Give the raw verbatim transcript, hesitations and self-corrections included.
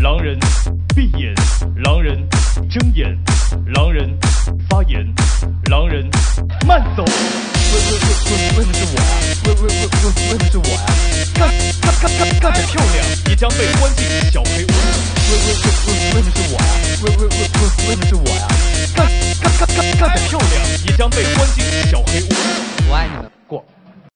狼人闭眼，狼人睁眼，狼人发言，狼人慢走。为为为为为什么是我呀？为为为为为什么是我呀？干干干干干得漂亮！你将被关进小黑屋。为为为为为什么是我呀？为为为。